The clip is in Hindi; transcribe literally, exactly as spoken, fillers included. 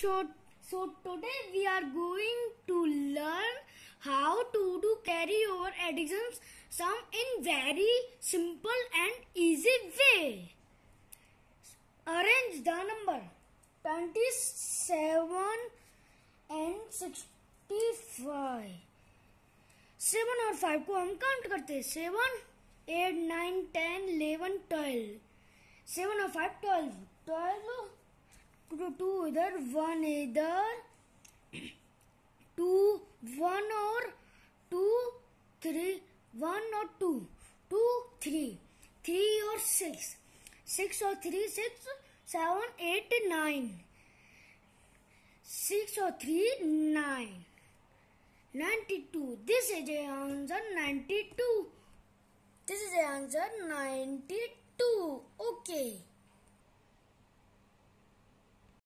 So, so today we are going to learn how to do carry over additions sum in very simple and easy way. Arrange the number twenty-seven and sixty-five. Seven और फाइव को हम काउंट करते हैं. Seven, eight, nine, ten, eleven, twelve. Seven और फाइव ट्वेल्व. ट्वेल्व टू इधर, वन इधर, टू, वन और टू, थ्री, वन और टू, टू, थ्री, थ्री और सिक्स, सिक्स और three, six, seven, eight, nine, six और three, nine, ninety-two. This is the answer ninety-two. This is the answer ninety-two. Okay.